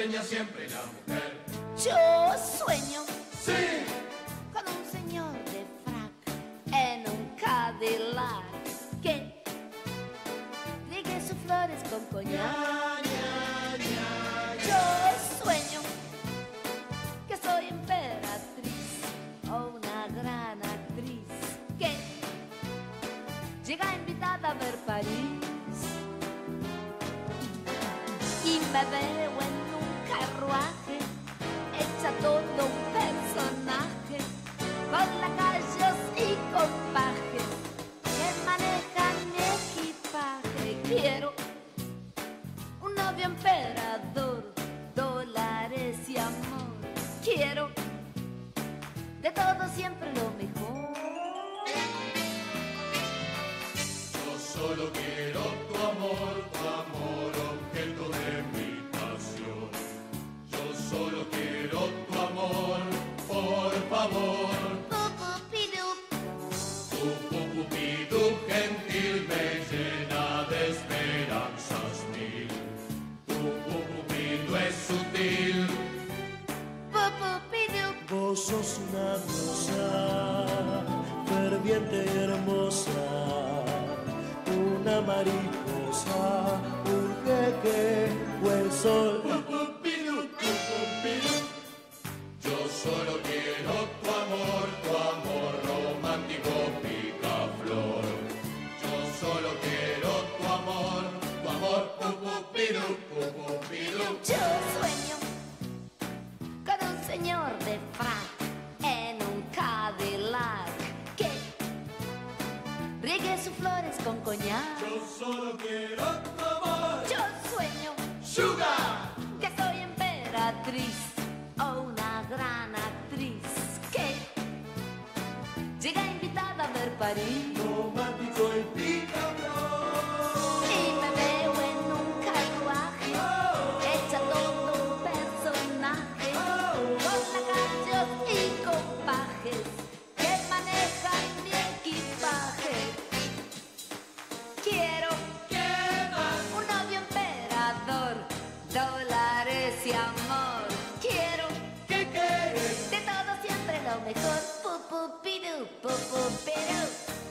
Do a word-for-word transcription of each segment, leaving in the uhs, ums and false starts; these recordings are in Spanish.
sueña siempre la mujer. Yo sueño, sí, con un señor de frac en un Cadillac que riegue sus flores con coñac. Yo sueño que soy emperatriz o una gran actriz que llega invitada a ver París y me veo en un carruaje hecha todo un personaje con lacayos y con pajes que manejan mi equipaje. Quiero un novio emperador, dólares y amor. Quiero de todo siempre lo mejor. yo solo quiero tu amor, tu amor, objeto de mi pasión. Yo solo quiero tu amor, por favor. Pupupidú, Tu pupupidú gentil me llena de esperanzas mil. Tu pupupidú es sutil. pupupidú. Vos sos una diosa, ferviente y hermosa, una mariposa, un jeque o el sol. Pupupidú, pupupidú. Yo solo quiero tu amor, tu amor romántico picaflor. Yo solo quiero tu amor, tu amor pupupidú, pupupidú. Yo sueño con un señor de frac en un Cadillac que riegue sus flores con coñac. Yo solo quiero tu amor, Yo sueño sugar. que soy emperatriz o una gran actriz que llega invitada a ver París Romántico y picaflor. y me veo en un carruaje hecha todo un personaje con lacayos y con pajes que manejan mi equipaje. Quiero un novio emperador, dólares y amor. Quiero ¿Qué quieres? de todo siempre lo mejor. Pupupidú, pupupidú.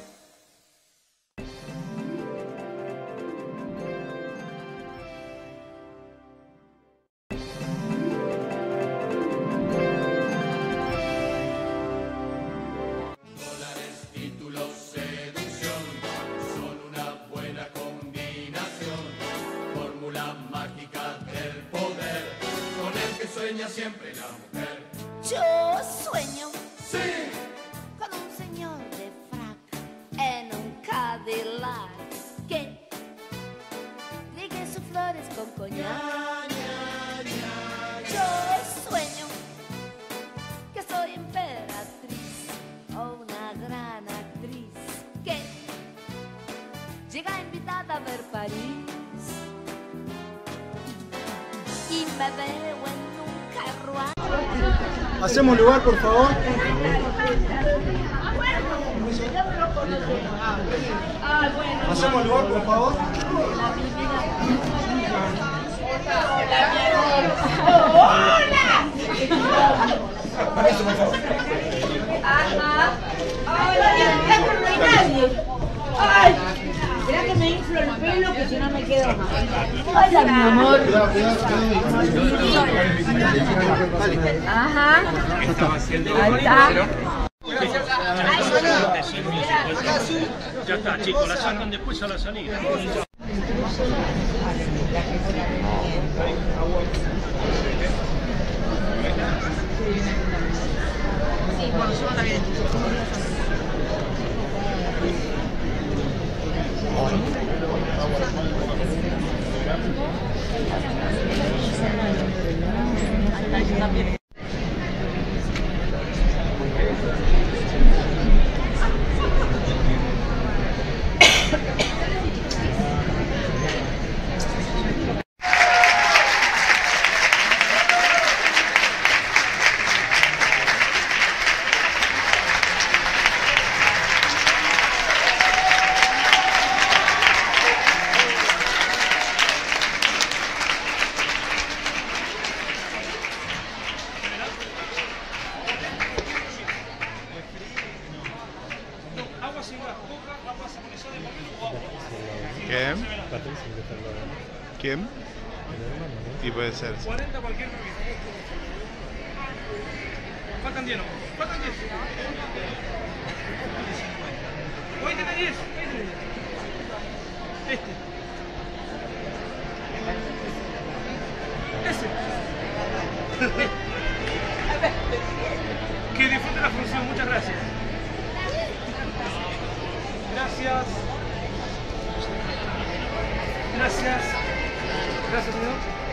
Dólares, títulos, seducción son una buena combinación. Fórmula mágica del poder con el que sueña siempre la mujer. Yo sueño Sí, con un señor de frac en un Cadillac que riegue sus flores con coñac. Yo sueño que soy emperatriz o una gran actriz que llega invitada a ver París y me veo en un carruaje. Hacemos lugar, por favor. Hacemos lugar, por favor. Permiso, por favor. Ajá. Hola, no hay nadie. Ay, mirá que me inflo el pelo que si no me quedo más. Hola, mi amor. Cuidado, cuidado, cuidado. Ajá. Ahí está. Ya está, chicos, la sacan después a la salida. Sí, bueno, yo también. Ahí está, yo también. ¿Quién? Y puede ser. Sí. cuarenta cualquier novio. Faltan diez, ¿no? Faltan diez. Hoy tiene diez. Este. Ese. Que disfrute la función. Muchas gracias. Gracias. Gracias. Gracias, señor.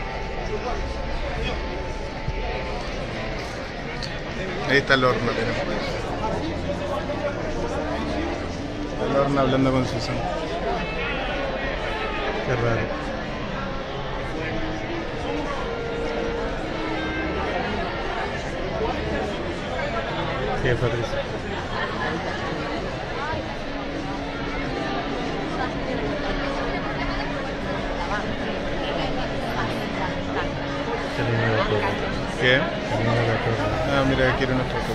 Ahí está el horno. El horno hablando con Susana. Qué raro. ¿Qué, Patricia? ¿Qué? Ah, mira, quiero una foto.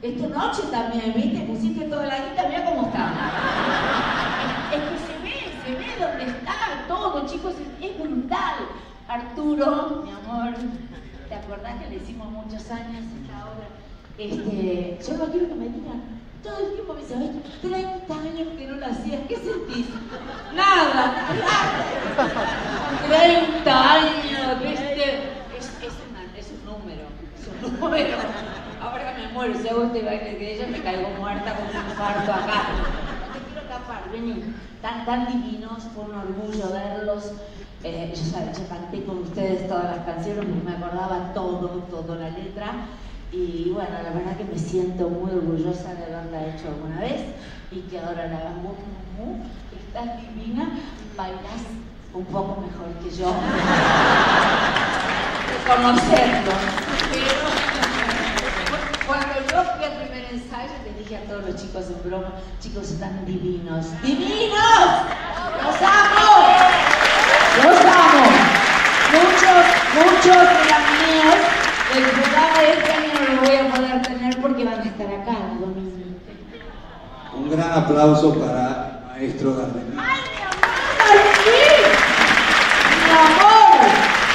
Es tu noche también, ¿viste? Pusiste toda la guita, mira cómo está. Es que se ve, se ve dónde está todo, chicos, es, es brutal. Arturo, mi amor, ¿te acordás que le hicimos muchos años esta obra? Este, yo no quiero que me digan, todo el tiempo me dice, ay, treinta años que no la hacías, ¿qué sentís? Nada, nada. treinta años, ¿viste? Es, es, una, es un número, es un número. Ahora me muero, si hago este baile de ella me caigo muerta con un infarto acá. No te quiero tapar, vení. Tan, tan divinos, fue un orgullo verlos. Eh, yo, sabes, yo canté con ustedes todas las canciones porque me acordaba todo, todo la letra. Y bueno, la verdad que me siento muy orgullosa de haberla hecho alguna vez y que ahora la hagas muy, muy, muy. Estás divina, bailas un poco mejor que yo. De conocerlo. Pero cuando yo fui al primer ensayo, les dije a todos los chicos en broma, chicos, están divinos. ¡Divinos! ¡Los amo! ¡Los amo! Muchos, muchos eran míos. El programa de este año no lo voy a poder tener porque van a estar acá el domingo. Un gran aplauso para el maestro Gardenía. ¡Ay, mi amor! ¡Sí! ¡Mi amor!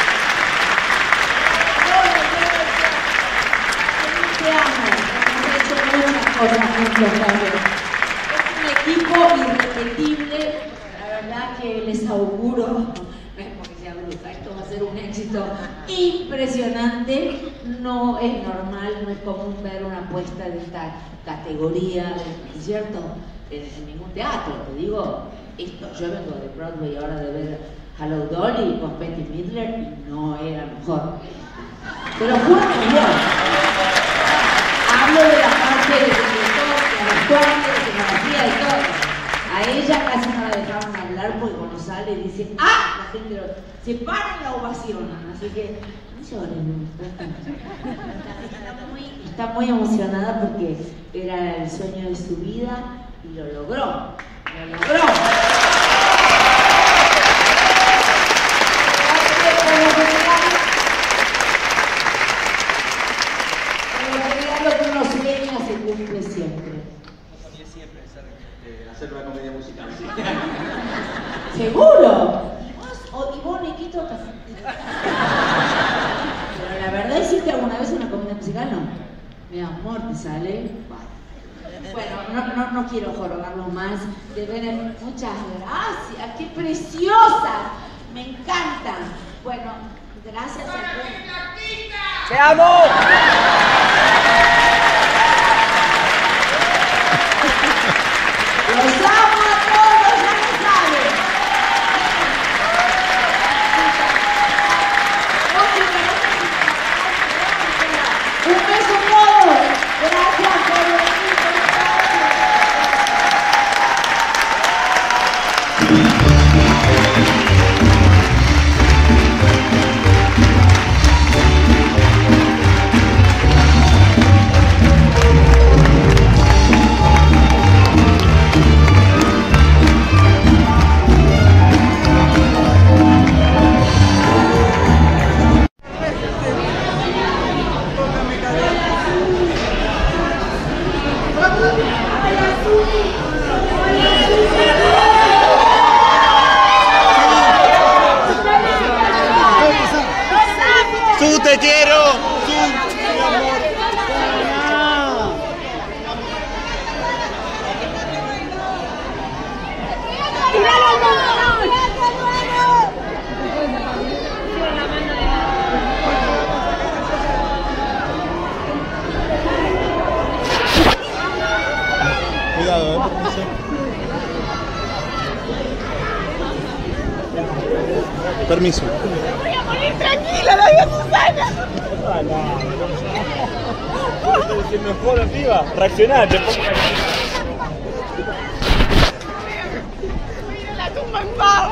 Te amo. Hemos hecho muchas cosas juntos también. Es un equipo irrepetible. La verdad que les auguro, no es porque sea bruta, esto va a ser un éxito impresionante. No es normal, no es común ver una apuesta de esta categoría, ¿cierto? En, en ningún teatro, te digo, esto, yo vengo de Broadway ahora de ver Hello Dolly con Bette Midler y no era mejor. Pero juro que yo hablo de la parte de director, de actuante, de escenografía y todo. A ella casi no la dejaron hablar porque cuando sale dice, ¡ah! La gente lo, se para y la ovacionan, así que no lloren. Está muy, está muy emocionada porque era el sueño de su vida y lo logró, lo logró. Lo que uno sueña se cumple siempre. Siempre hacer una comedia musical. ¿Seguro? ¿Y vos, y vos Niquito? Pero la verdad, ¿hiciste alguna vez una comedia musical? No. Mi amor, ¿te sale? Bueno, no, no, no quiero jorobarlo más. De ver, muchas gracias. ¡Qué preciosas! Me encantan. Bueno, gracias a todos. ¡Te amo! ¡Los amo a todos! ¡Ya me saben! ¡Un beso a todos! ¡Gracias por venir! ¡Su, te quiero! ¡Su, mi amor! Cuidado, eh, permiso. Permiso. Voy a morir tranquila, la vida Susana. Ah, no, no. Estoy diciendo mejor arriba. Reaccionate. Voy a ir a la tumba en paz.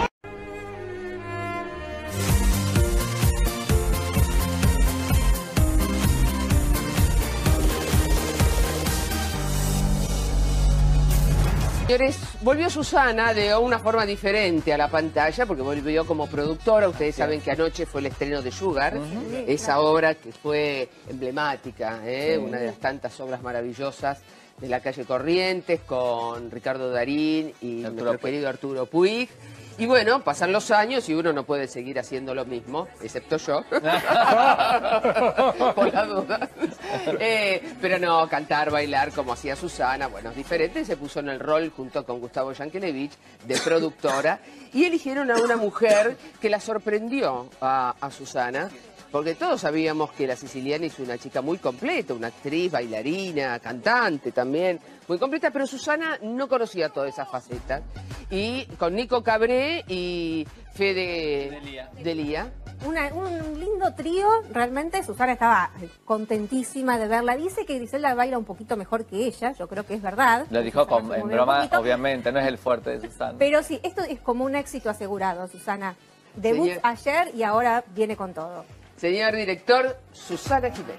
señores, volvió Susana de una forma diferente a la pantalla, porque volvió como productora. Ustedes saben que anoche fue el estreno de Sugar, uh-huh. esa obra que fue emblemática, ¿eh? Sí. Una de las tantas obras maravillosas de la calle Corrientes, con Ricardo Darín y Arturo nuestro Puig. querido Arturo Puig. Y bueno, pasan los años y uno no puede seguir haciendo lo mismo, excepto yo, por la duda. Eh, pero no, cantar, bailar como hacía Susana, bueno, es diferente. Se puso en el rol junto con Gustavo Yankelevich de productora y eligieron a una mujer que la sorprendió a, a Susana. Porque todos sabíamos que la siciliana es una chica muy completa, una actriz, bailarina, cantante también, muy completa, pero Susana no conocía todas esas facetas. Y con Nico Cabré y Fede Delía. Una, un lindo trío, realmente Susana estaba contentísima de verla. Dice que Griselda baila un poquito mejor que ella, yo creo que es verdad. Lo dijo con, en broma, obviamente, no es el fuerte de Susana. Pero sí, esto es como un éxito asegurado, Susana. Debut Señor... ayer y ahora viene con todo. Señor director, Susana Jiménez.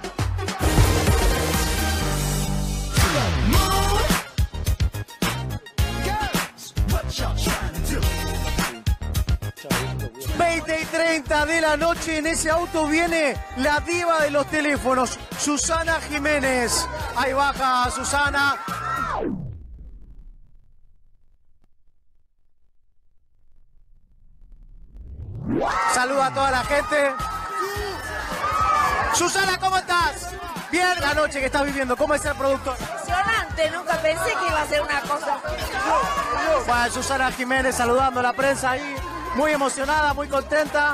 veinte y treinta de la noche, en ese auto viene la diva de los teléfonos, Susana Jiménez. Ahí baja Susana. Saluda a toda la gente. Susana, ¿cómo estás? Bien la noche que estás viviendo. ¿Cómo es ser productor? Impresionante, nunca pensé que iba a ser una cosa. Bueno, Susana Jiménez saludando a la prensa ahí. Muy emocionada, muy contenta.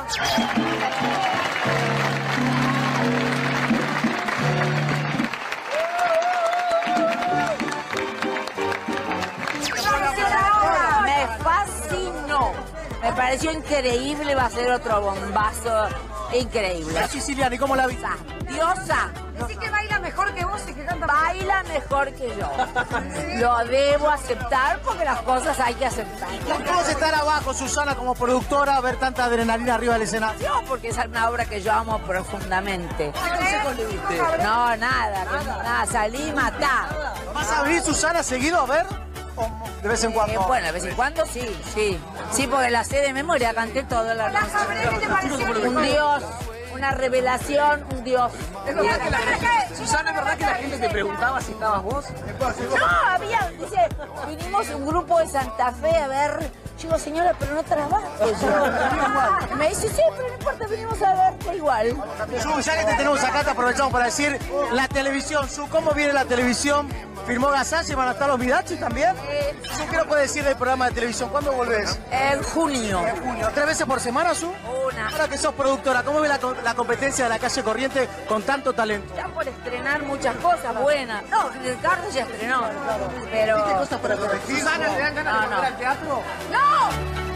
Me fascinó. Me pareció increíble, va a ser otro bombazo increíble. La siciliana, ¿y cómo la viste? Diosa. Dice que baila mejor que vos y que canta mejor. Baila mejor que yo. Lo debo aceptar porque las cosas hay que aceptar. ¿Cómo es estar abajo, Susana, como productora, ver tanta adrenalina arriba del escenario? No, porque es una obra que yo amo profundamente. ¿Qué consejos le diste? No, nada, nada, salí, matá. ¿Vas a abrir, Susana, seguido a ver? De vez en cuando. Eh, bueno, de vez en cuando sí, sí. Sí, porque la sé de memoria, canté todo la noche. Un dios, una revelación, un dios. ¿Es verdad que la gente, Susana, ¿es verdad que la gente te preguntaba si estabas vos? No, había, dice, vinimos un grupo de Santa Fe a ver. Yo digo, señora, pero no trabajo. Yo. Me dice, sí, pero no importa, venimos a verte igual. Su, ya que te tenemos acá, te aprovechamos para decir la televisión. Su, ¿cómo viene la televisión? ¿Firmó Gasalla y van a estar los Midachi también? Eh, Su, ¿qué nos puede decir del programa de televisión? ¿Cuándo volvés? En junio. En junio. ¿Tres veces por semana, Su? Una. Ahora que sos productora, ¿cómo ves la, la competencia de la calle Corriente con tanto talento? Están por estrenar muchas cosas buenas. No, Ricardo ya estrenó. Pero... ¿Viste cosas para corregir? Susana, ¿te dan ganas no, de volver no. al teatro? ¡No!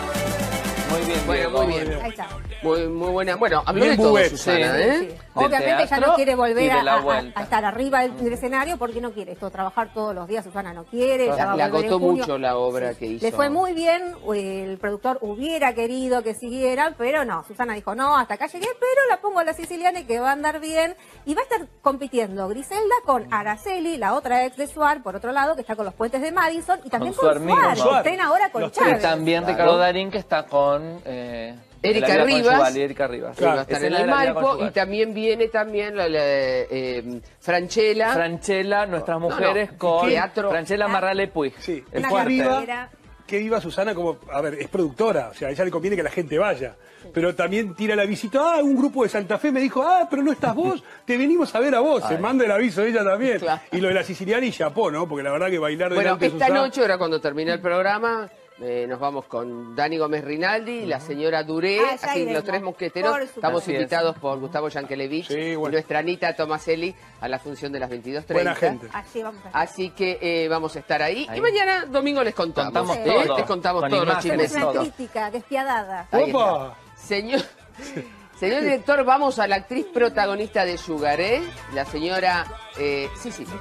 Muy bien, bueno, muy bien. Ahí está. Muy, muy buena. Bueno, habló Bien de todo, buet, Susana, sí, ¿eh? sí. Obviamente ella no quiere volver a, a, vuelta. a estar arriba del, del escenario porque no quiere esto, trabajar todos los días. Susana no quiere. La, ella va a le volver en agotó junio. mucho la obra que hizo. Le fue muy bien, el productor hubiera querido que siguieran, pero no. Susana dijo, no, hasta acá llegué, pero la pongo a la siciliana y que va a andar bien. Y va a estar compitiendo Griselda con Araceli, la otra ex de Suar, por otro lado, que está con los puentes de Madison, y también Con con, su Suar, amigo, que estrena ahora con Y Chávez. también Claro. Ricardo Darín, que está con... Eh, Erika la vida Rivas. conyugal, y Erika Rivas. Que va a estar en Escena el de la vida Malpo, conyugal. y también viene también la, la, eh, Franchella. Franchella, Nuestras No, no, Mujeres, con teatro. Franchella Marrale Puig. Sí, el que fuerte. viva, que viva Susana como, a ver, es productora, o sea, a ella le conviene que la gente vaya. Pero también tira el avisito, ah, un grupo de Santa Fe me dijo, ah, pero no estás vos, te venimos a ver a vos, se manda el aviso ella también. Claro. Y lo de la siciliana y chapó, ¿no? Porque la verdad que bailar Bueno, delante de esta Susana... noche, ahora cuando termine el programa, eh, nos vamos con Dani Gómez Rinaldi y la señora Duré, Ah, ya así iremos. los tres mosqueteros. Por supuesto. Estamos Así es. invitados por Gustavo Yankelevich Sí, y bueno. nuestra Anita Tomaselli a la función de las veintidós treinta. Buena gente. Allí vamos a estar. Así que eh, vamos a estar ahí. Ahí. Y mañana domingo les contamos. Contamos ¿eh? todo. Les contamos Con todos los imágenes, chismes. Es una todo. crítica despiadada. Ahí ¡Opa! está. Señor, señor director, vamos a la actriz protagonista de Sugar, ¿eh? La señora... Eh, sí, sí.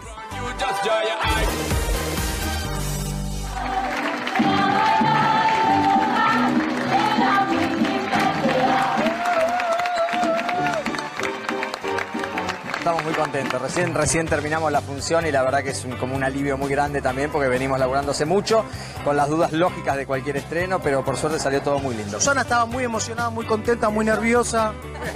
Estamos muy contentos. Recién, recién terminamos la función y la verdad que es un, como un alivio muy grande también porque venimos laburándose mucho, con las dudas lógicas de cualquier estreno, pero por suerte salió todo muy lindo. Susana estaba muy emocionada, muy contenta, muy nerviosa.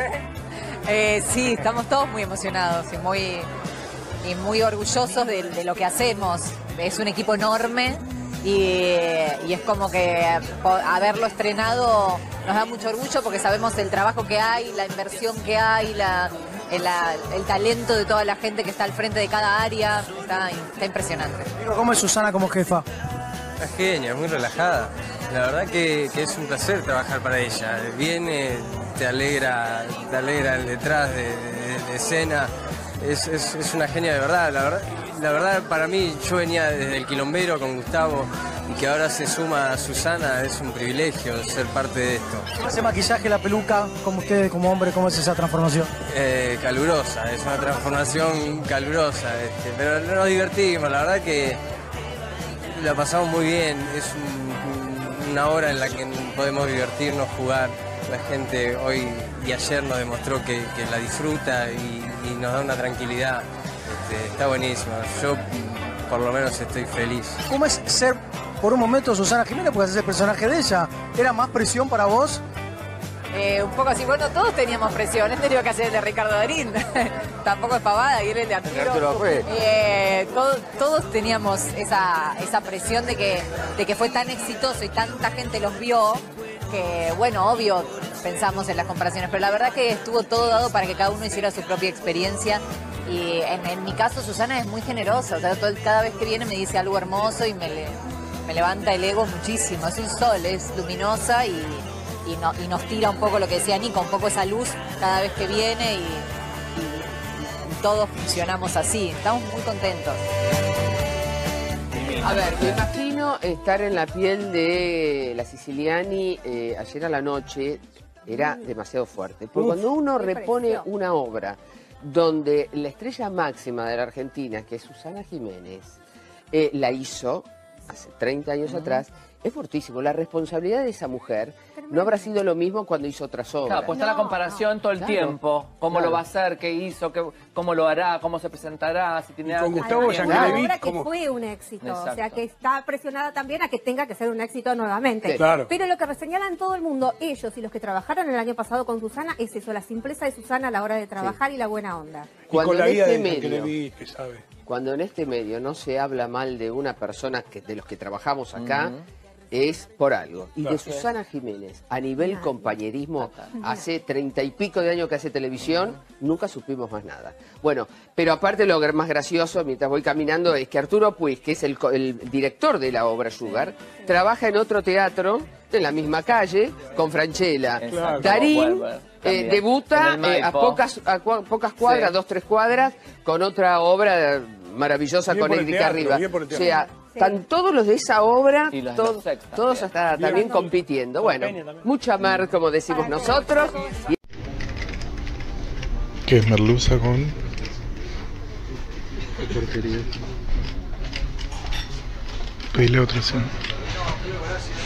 Eh, sí, estamos todos muy emocionados y muy, y muy orgullosos de, de lo que hacemos. Es un equipo enorme y, y es como que haberlo estrenado nos da mucho orgullo porque sabemos el trabajo que hay, la inversión que hay, la, el, la, el talento de toda la gente que está al frente de cada área. Está, está impresionante. ¿Cómo es Susana como jefa? Es genia, es muy relajada. La verdad que, que es un placer trabajar para ella. Viene, te alegra, te alegra el detrás de, de, de escena. Es, es, es una genia de verdad. La verdad, la verdad para mí, yo venía desde el Quilombero con Gustavo y que ahora se suma a Susana, es un privilegio ser parte de esto. ¿Cómo hace maquillaje, la peluca, como ustedes, como hombre, cómo es esa transformación? Eh, calurosa, es una transformación calurosa, este, pero nos divertimos, la verdad que la pasamos muy bien, es un, una hora en la que podemos divertirnos, jugar. La gente hoy y ayer nos demostró que, que la disfruta y, y nos da una tranquilidad. Este, está buenísimo. Yo por lo menos estoy feliz. ¿Cómo es ser por un momento Susana Jiménez? Porque haces el personaje de ella. ¿Era más presión para vos? Eh, un poco así, bueno, todos teníamos presión. Él tenía que hacer el de Ricardo Darín. Tampoco es pavada, y él el de Arturo. Eh, todo, todos teníamos esa, esa presión de que, de que fue tan exitoso y tanta gente los vio que, bueno, obvio, pensamos en las comparaciones, pero la verdad que estuvo todo dado para que cada uno hiciera su propia experiencia. Y en, en mi caso, Susana es muy generosa. O sea, todo, cada vez que viene me dice algo hermoso y me, le, me levanta el ego muchísimo. Es un sol, es luminosa y... Y, no, y nos tira un poco lo que decía Nico, un poco esa luz cada vez que viene y, y, y todos funcionamos así. Estamos muy contentos. A ver, me imagino estar en la piel de la Siciliani eh, ayer a la noche, era demasiado fuerte. Porque cuando uno repone una obra donde la estrella máxima de la Argentina, que es Susana Jiménez, eh, la hizo hace treinta años uh-huh. atrás, es fortísimo. La responsabilidad de esa mujer no habrá sido lo mismo cuando hizo otras obras. Claro, pues está no, la comparación no, todo el claro, tiempo. Cómo claro. lo va a hacer, qué hizo, qué, cómo lo hará, cómo se presentará, si tiene algo. Con Gustavo Yankelevich. Una obra que fue un éxito. Exacto. O sea, que está presionada también a que tenga que ser un éxito nuevamente. Sí. Claro. Pero lo que reseñalan todo el mundo, ellos y los que trabajaron el año pasado con Susana, es eso, la simpleza de Susana a la hora de trabajar sí. y la buena onda. Cuando y con la en vida este de medio, que sabe. Cuando en este medio no se habla mal de una persona que, de los que trabajamos acá, uh-huh. es por algo. Y claro. de Susana Jiménez, a nivel compañerismo, hace treinta y pico de años que hace televisión, nunca supimos más nada. Bueno, pero aparte lo más gracioso, mientras voy caminando, es que Arturo Puig, que es el, el director de la obra Sugar, trabaja en otro teatro, en la misma calle, con Franchella. Claro. Darín eh, debuta eh, a, pocas, a cu pocas cuadras, sí. dos, tres cuadras, con otra obra maravillosa bien con Erika Rivas. O sea, sí. están todos los de esa obra, to todos hasta bien. también compitiendo. Bueno, mucha mar, como decimos nosotros. Y... ¿Qué es merluza con...? Qué porquería. Pedile otra, sí.